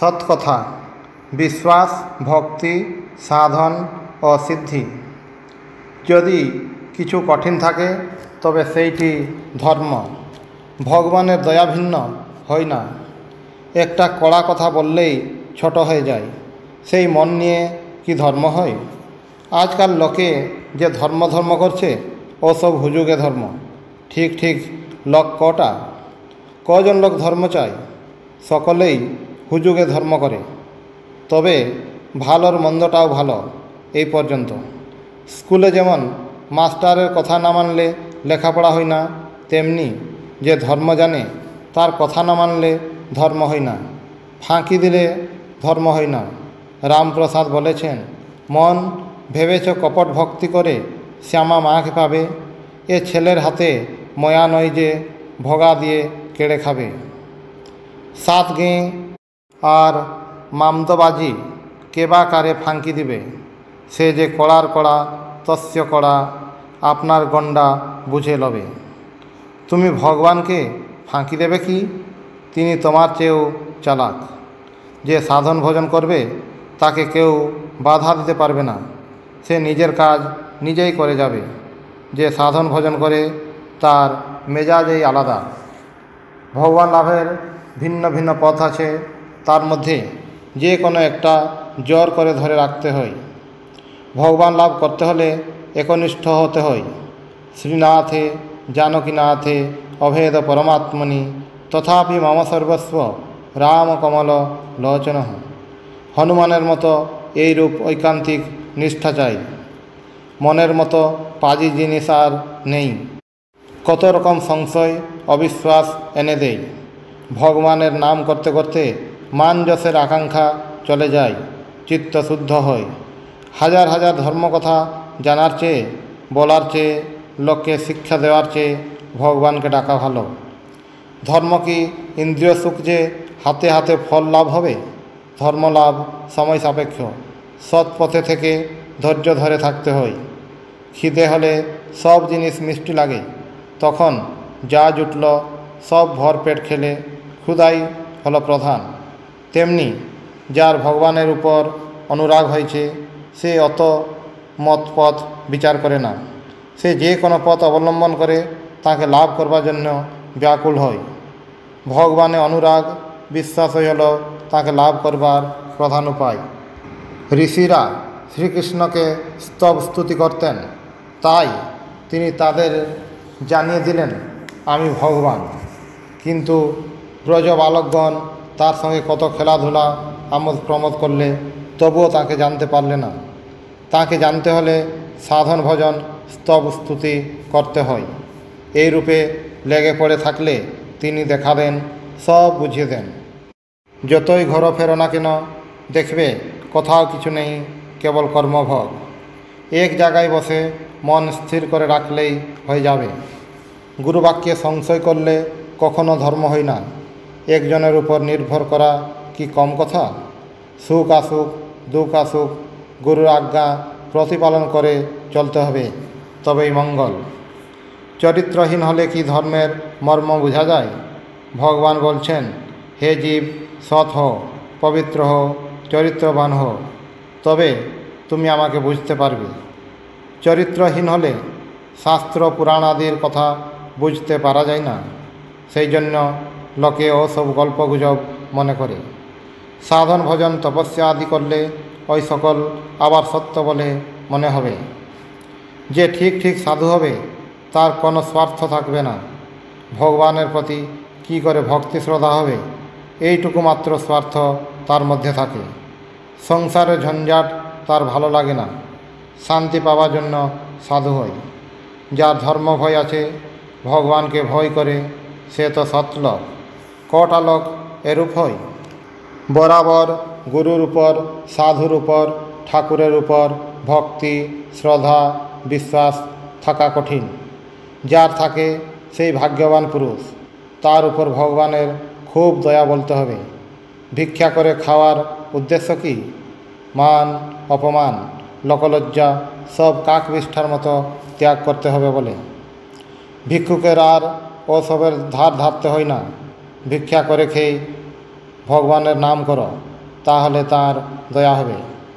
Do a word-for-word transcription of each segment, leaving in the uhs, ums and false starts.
সৎকথা, বিশ্বাস, ভক্তি, সাধন ও সিদ্ধি। যদি কিছু কঠিন থাকে তবে সেইটি ধর্ম। ভগবানের দয়া ভিন্ন হয় না। একটা কড়া কথা বললেই ছোট হয়ে যায়, সেই মন নিয়ে কি ধর্ম হয়? আজকাল লোকে যে ধর্ম ধর্ম করছে ওসব হুজুগে ধর্ম। ঠিক ঠিক লোক কটা? কজন লোক ধর্ম চায়? সকলেই হুজুগে ধর্ম করে। তবে ভালোর মন্দটাও ভালো এই পর্যন্ত। স্কুলে যেমন মাস্টারের কথা না মানলে লেখাপড়া হয় না, তেমনি যে ধর্ম জানে তার কথা না মানলে ধর্ম হয় না, ফাঁকি দিলে ধর্ম হয় না। রামপ্রসাদ বলেছেন, মন ভেবেছ কপট ভক্তি করে শ্যামা মাকে পাবে, এ ছেলের হাতে ময়া নয় যে ভোগা দিয়ে কেড়ে খাবে। সাত গেঁ আর মামদবাজি কেবা কারে ফাঁকি দিবে, সে যে কড়ার কড়া তস্য কড়া আপনার গণ্ডা বুঝে লবে। তুমি ভগবানকে ফাঁকি দেবে কি? তিনি তোমার চেয়েও চালাক। যে সাধন ভজন করবে তাকে কেউ বাধা দিতে পারবে না, সে নিজের কাজ নিজেই করে যাবে। যে সাধন ভজন করে তার মেজাজই আলাদা। ভগবান লাভের ভিন্ন ভিন্ন পথ আছে, তার মধ্যে যে কোনো একটা জোর করে ধরে রাখতে হয়। ভগবান লাভ করতে হলে একনিষ্ঠ হতে হয়। শ্রীনাথে জানকীনাথে অভেদ পরমাত্মনি তথাপি মম সর্বস্ব রাম কমল লোচন। হনুমানের মতো এইরূপ ঐকান্তিক নিষ্ঠা চাই। মনের মতো পাজি জিনিস আর নেই। কত রকম সংশয় অবিশ্বাস এনে দেয়। ভগবানের নাম করতে করতে মান যশের আকাঙ্ক্ষা চলে যায়, চিত্ত শুদ্ধ হয়। হাজার হাজার ধর্মকথা জানার চেয়ে, বলার চেয়ে, লোককে শিক্ষা দেওয়ার চেয়ে ভগবানকে ডাকা ভালো। ধর্ম কি ইন্দ্রিয় সুখ যে হাতে হাতে ফল লাভ হবে? ধর্মলাভ সময় সাপেক্ষ। সৎ পথে থেকে ধৈর্য ধরে থাকতে হয়। খিদে হলে সব জিনিস মিষ্টি লাগে, তখন যা জুটল সব ভরপেট খেলে ক্ষুধাই হলো প্রধান। তেমনি যার ভগবানের উপর অনুরাগ হয়েছে সে অত মত পথ বিচার করে না। সে যে কোনো পথ অবলম্বন করে তাকে লাভ করবার জন্য ব্যাকুল হয়। ভগবানে অনুরাগ বিশ্বাসই হলো তাকে লাভ করবার প্রধান উপায়। ঋষিরা শ্রীকৃষ্ণকে স্তব স্তুতি করতেন, তাই তিনি তাদের জানিয়ে দিলেন আমি ভগবান। কিন্তু ব্রজ বালকগণ তার সঙ্গে কত খেলাধুলা আমোদ প্রমোদ করলে তবুও তাকে জানতে পারলে না। তাকে জানতে হলে সাধন ভজন স্তব স্তুতি করতে হয়। এই রূপে লেগে পড়ে থাকলে তিনি দেখা দেন, সব বুঝিয়ে দেন। যতই ঘর ফেরো না কেন দেখবে কোথাও কিছু নেই, কেবল কর্মভোগ। এক জায়গায় বসে মন স্থির করে রাখলেই হয়ে যাবে। গুরুবাক্যে সংশয় করলে কখনো ধর্ম হয় না। একজনের উপর নির্ভর করা কি কম কথা? সুখ আসুক দুঃখ আসুক গুরুর আজ্ঞা প্রতিপালন করে চলতে হবে, তবেই মঙ্গল। চরিত্রহীন হলে কি ধর্মের মর্ম বোঝা যায়? ভগবান বলছেন, হে জীব, সৎ হো, পবিত্র হো, চরিত্রবান হো, তবে তুমি আমাকে বুঝতে পারবে। চরিত্রহীন হলে শাস্ত্র পুরাণ আদির কথা বুঝতে পারা যায় না। সেই জন্য লোকে ওসব গল্প গুজব মনে করে। সাধন ভজন তপস্যা আদি করলে ওই সকল আবার সত্য বলে মনে হবে। যে ঠিক ঠিক সাধু হবে তার কোনো স্বার্থ থাকবে না। ভগবানের প্রতি কি করে ভক্তি শ্রদ্ধা হবে, এইটুকু মাত্র স্বার্থ তার মধ্যে থাকে। সংসারের ঝঞ্ঝাট তার ভালো লাগে না। শান্তি পাওয়ার জন্য সাধু হয়। যার ধর্ম ভয় আছে, ভগবানকে ভয় করে, সে তো সৎলোক। কটা লোক এরূপ হয়? বরাবর গুরুর উপর, সাধুর উপর, ঠাকুরের উপর ভক্তি শ্রদ্ধা বিশ্বাস থাকা কঠিন। যার থাকে সেই ভাগ্যবান পুরুষ। তার উপর ভগবানের খুব দয়া বলতে হবে। ভিক্ষা করে খাওয়ার উদ্দেশ্য কি? মান অপমান লোকলজ্জা সব কাক বিষ্ঠার মতো ত্যাগ করতে হবে বলে। ভিক্ষুকের আর ওসবের ধার ধারতে হয় না। ভিক্ষা করে খেয়ে ভগবানের নাম করো, তাহলে তার দয়া হবে।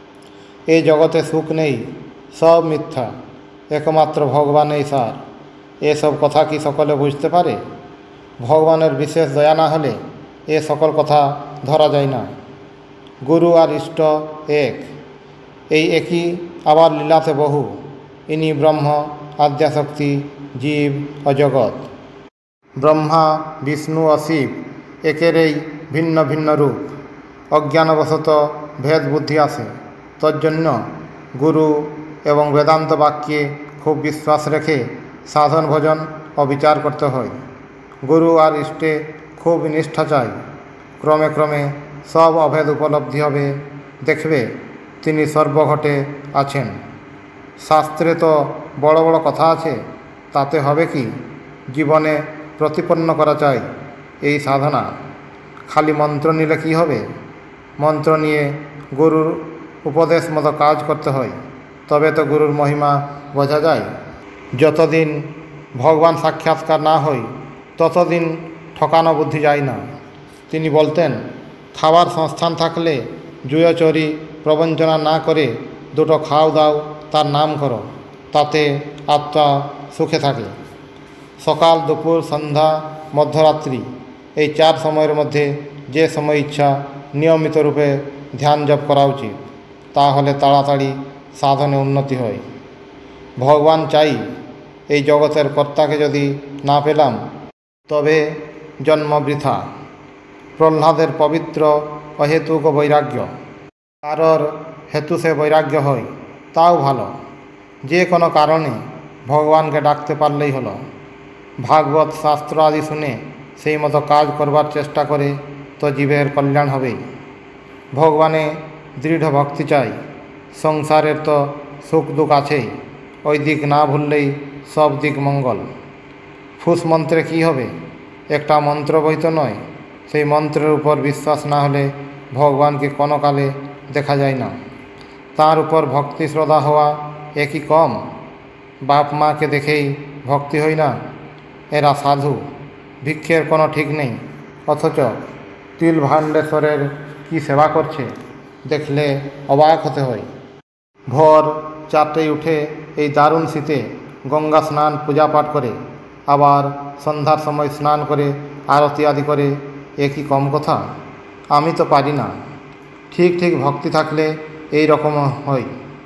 এই জগতে সুখ নেই, সব মিথ্যা, একমাত্র ভগবানেই সার। এসব কথা কি সকলে বুঝতে পারে? ভগবানের বিশেষ দয়া না হলে এ সকল কথা ধরা যায় না। গুরু আর ইষ্ট এক, এই একই আবার লীলাতে বহু। ইনি ব্রহ্ম, আদ্যাশক্তি, জীব ও জগৎ। ব্রহ্মা, বিষ্ণু ও শিব একেরই ভিন্ন ভিন্ন রূপ। অজ্ঞানবশত ভেদ বুদ্ধি আসে, তজ্জন্য গুরু এবং বেদান্ত বাক্যে খুব বিশ্বাস রেখে সাধন ভজন ও বিচার করতে হয়। গুরু আর ইষ্টে খুব নিষ্ঠা চাই। ক্রমে ক্রমে সব অভেদ উপলব্ধি হবে, দেখবে তিনি সর্বঘটে আছেন। শাস্ত্রে তো বড় বড় কথা আছে, তাতে হবে কি? জীবনে প্রতিপন্ন করা চাই এই সাধনা। খালি মন্ত্র নিলে কি হবে? মন্ত্র নিয়ে গুরুর উপদেশ মতো কাজ করতে হয়, তবে তো গুরুর মহিমা বোঝা যায়। যতদিন ভগবান সাক্ষাৎকার না হয় ততদিন ঠকানো বুদ্ধি যায় না। তিনি বলতেন, খাবার সংস্থান থাকলে জুয়োচরি প্রবঞ্চনা না করে দুটো খাও দাও, তার নাম করো, তাতে আত্মা সুখে থাকে। সকাল, দুপুর, সন্ধ্যা, মধ্যরাত্রি এই চার সময়ের মধ্যে যে সময় ইচ্ছা নিয়মিত রূপে ধ্যান জপ করা উচিত, তাহলে তাড়াতাড়ি সাধনে উন্নতি হয়। ভগবান চাই, এই জগতের কর্তাকে যদি না পেলাম তবে জন্ম বৃথা। প্রহ্লাদের পবিত্র অহেতুক বৈরাগ্য, কারোর হেতু সে বৈরাগ্য হয়, তাও ভালো। যে কোনো কারণে ভগবানকে ডাকতে পারলেই হলো। ভাগবত শাস্ত্র আদি শুনে সেই মতো কাজ করবার চেষ্টা করে তো জীবের কল্যাণ হবেই। ভগবানে দৃঢ় ভক্তি চাই। সংসারের তো সুখ দুঃখ আছেই, ওই দিক না ভুললেই সব দিক মঙ্গল। ফুস মন্ত্রে কী হবে? একটা মন্ত্র বই তো নয়। সেই মন্ত্রের উপর বিশ্বাস না হলে ভগবানকে কোনো কালে দেখা যায় না। তার উপর ভক্তি শ্রদ্ধা হওয়া একই কম। বাপ মাকে দেখেই ভক্তি হয় না, এরা সাধু। ভিক্ষের কোনো ঠিক নেই, অথচ তিল ভাণ্ডেশ্বরের কি সেবা করছে, দেখলে অবাক হতে হয়। ভোর চারটেয় উঠে এই দারুণ শীতে গঙ্গা স্নান পূজা পাঠ করে, আবার সন্ধ্যার সময় স্নান করে আরতি আদি করে, এ কি কম কথা? আমি তো পারি না। ঠিক ঠিক ভক্তি থাকলে এই রকম হয়।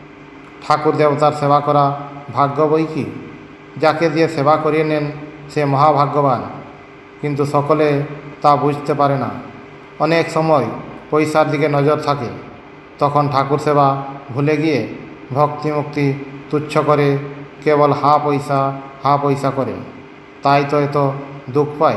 ঠাকুর দেবতার সেবা করা ভাগ্য বই কি? যাকে দিয়ে সেবা করিয়ে নেন সে মহাভাগ্যবান, কিন্তু সকলে তা বুঝতে পারে না। অনেক সময় পয়সার দিকে নজর থাকে, তখন ঠাকুর সেবা ভুলে গিয়ে ভক্তি মুক্তি তুচ্ছ করে কেবল হা পয়সা হা পয়সা করে, তাই তো এত দুঃখ পায়।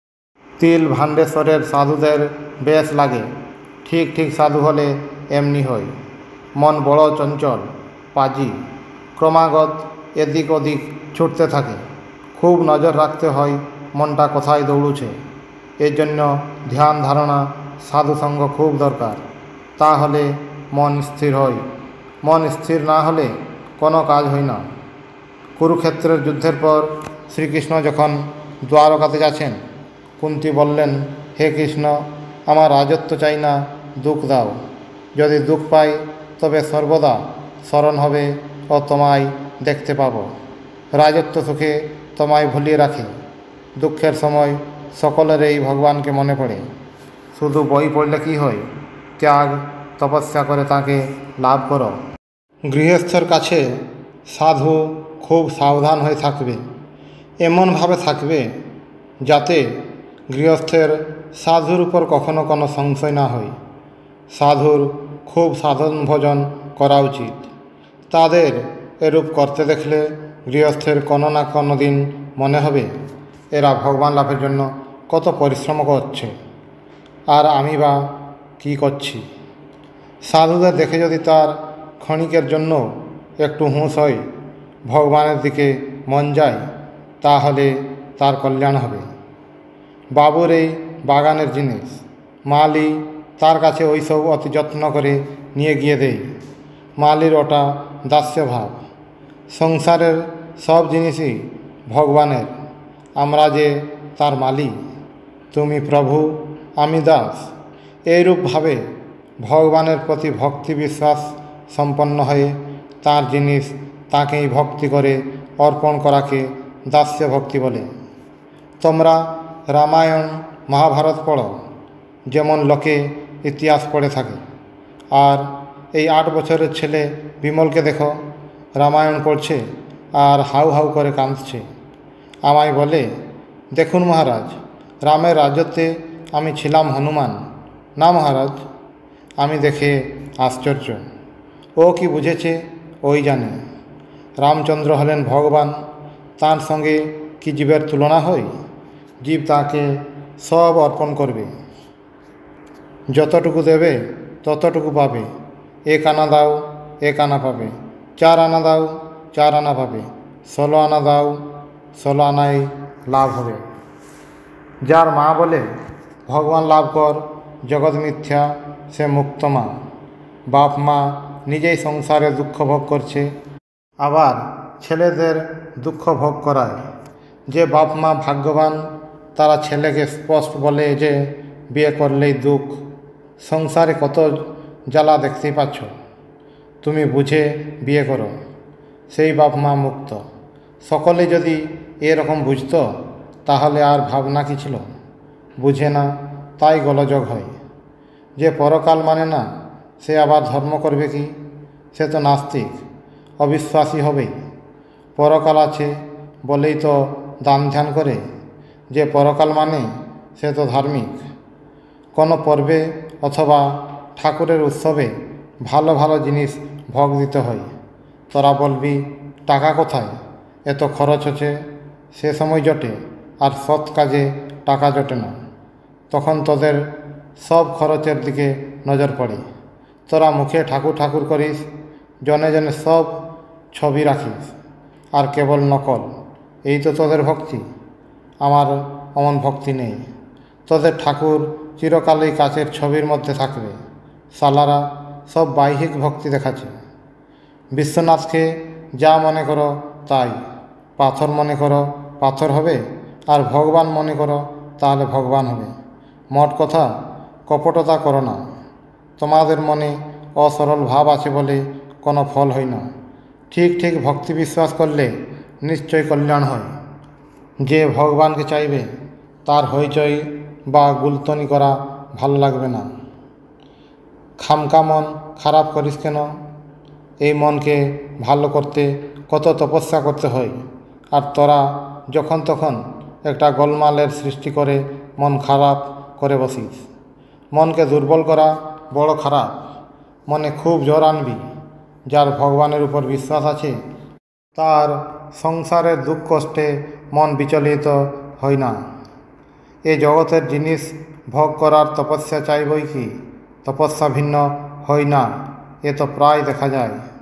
তিল ভাণ্ডেশ্বরের সাধুদের বেশ লাগে। ঠিক ঠিক সাধু হলে এমনি হয়। মন বড় চঞ্চল, পাজি, ক্রমাগত এদিক ওদিক ছুটতে থাকে। খুব নজর রাখতে হয় মনটা কোথায় দৌড়ুছে। এর জন্য ধ্যান ধারণা সাধুসঙ্গ খুব দরকার, তাহলে মন স্থির হয়। মন স্থির না হলে কোনো কাজ হয় না। কুরুক্ষেত্রের যুদ্ধের পর শ্রীকৃষ্ণ যখন দ্বারকাতে যাচ্ছেন, কুন্তী বললেন, হে কৃষ্ণ, আমার রাজত্ব চাই না, দুঃখ দাও। যদি দুঃখ পাই তবে সর্বদা স্মরণ হবে ও তোমায় দেখতে পাব। রাজত্ব সুখে তোমায় ভুলিয়ে রাখে, দুঃখের সময় সকলের এই ভগবানকে মনে পড়ে। শুধু বই পড়লে কি হয়? ত্যাগ তপস্যা করে তাকে লাভ করো। গৃহস্থের কাছে সাধু খুব সাবধান হয়ে থাকবে। এমনভাবে থাকবে যাতে গৃহস্থের সাধুর উপর কখনো কোনো সংশয় না হয়। সাধুর খুব সাধন ভজন করা উচিত। তাদের এরূপ করতে দেখলে গৃহস্থের কোনো না কোনো দিন মনে হবে এরা ভগবান লাভের জন্য কত পরিশ্রম করছে, আর আমি বা কী করছি। সাধুদের দেখে যদি তার ক্ষণিকের জন্য একটু হুঁশ হয়, ভগবানের দিকে মন যায়, তাহলে তার কল্যাণ হবে। বাবুর এই বাগানের জিনিস, মালি তার কাছে ওইসব অতি যত্ন করে নিয়ে গিয়ে দেয়। মালির ওটা দাস্যভাব। সংসারের সব জিনিসই ভগবানের, আমরা যে তার মালি। তুমি প্রভু, আমি দাস, এইরূপভাবে ভগবানের প্রতি ভক্তি বিশ্বাস সম্পন্ন হয়ে তাঁর জিনিস তাঁকেই ভক্তি করে অর্পণ করাকে দাস্য ভক্তি বলে। তোমরা রামায়ণ মহাভারত পড়ো, যেমন লোকে ইতিহাস পড়ে থাকে। আর এই আট বছরের ছেলে বিমলকে দেখো, রামায়ণ পড়ছে আর হাউ হাউ করে কাঁদছে। আমায় বলে, দেখুন মহারাজ, রামের রাজত্বে আমি ছিলাম হনুমান। না মহারাজ। আমি দেখে আশ্চর্য। ও কি বুঝেছে ওই জানে। রামচন্দ্র হলেন ভগবান, তাঁর সঙ্গে কি জীবের তুলনা হয়? জীব তাকে সব অর্পণ করবে, যতটুকু দেবে ততটুকু পাবে। এক আনা দাও, এক আনা পাবে। চার আনা দাও, চার আনা পাবে। ষোলো আনা দাও, ষোলো আনাই লাভ হবে। যার মা বলে ভগবান লাভ কর, জগৎ মিথ্যা, সে মুক্ত মা। বাপ মা নিজেই সংসারে দুঃখ ভোগ করছে, আবার ছেলেদের দুঃখ ভোগ করায়। যে বাপ মা ভাগ্যবান, তারা ছেলেকে স্পষ্ট বলে যে বিয়ে করলেই দুঃখ। সংসারে কত জ্বালা দেখতেই পাচ্ছ, তুমি বুঝে বিয়ে করো, সেই বাপ মা মুক্ত। সকলে যদি এরকম বুঝত, তাহলে আর ভাবনা কি ছিল? বুঝে না, তাই গোলযোগ হয়। যে পরকাল মানে না, সে আবার ধর্ম করবে কি? সে তো নাস্তিক, অবিশ্বাসী হবেই। পরকাল আছে বলেই তো দান ধ্যান করে। যে পরকাল মানে, সে তো ধার্মিক। কোনো পর্বে অথবা ঠাকুরের উৎসবে ভালো ভালো জিনিস ভোগ দিতে হয়। তোরা বলবি, টাকা কোথায়? এত খরচ হচ্ছে। সে সময় জটে, আর সৎ কাজে টাকা জটে না। তখন তোদের সব খরচের দিকে নজর পড়ে। তোরা মুখে ঠাকুর ঠাকুর করিস, জনে জনে সব ছবি রাখিস, আর কেবল নকল। এই তো তোদের ভক্তি। আমার অমন ভক্তি নেই। তোদের ঠাকুর চিরকালই কাচের ছবির মধ্যে থাকবে। সালারা সব বাহ্যিক ভক্তি দেখাচ্ছে। বিশ্বনাথকে যা মনে করো তাই। পাথর মনে করো, পাথর হবে। আর ভগবান মনে করো, তাহলে ভগবান হবে। মোট কথা, কপটতা করো না। তোমাদের মনে অসরল ভাব আছে বলে কোনো ফল হয় না। ঠিক ঠিক ভক্তি বিশ্বাস করলে নিশ্চয় কল্যাণ হয়। যে ভগবানকে চাইবে, তার হইচই বা গুলতনি করা ভালো লাগবে না। খামকা মন খারাপ করিস কেন? এই মনকে ভালো করতে কত তপস্যা করতে হয়, আর তোরা যখন তখন একটা গোলমালের সৃষ্টি করে মন খারাপ করে বসিস। মনকে দুর্বল করা বড় খারাপ। মনে খুব জোর আনবি। যার ভগবানের উপর বিশ্বাস আছে, তার সংসারের দুঃখ কষ্টে মন বিচলিত হয় না। এ জগতের জিনিস ভোগ করার তপস্যা চাইবই কি? তপস্যা ভিন্ন হয় না, এ তো প্রায় দেখা যায়।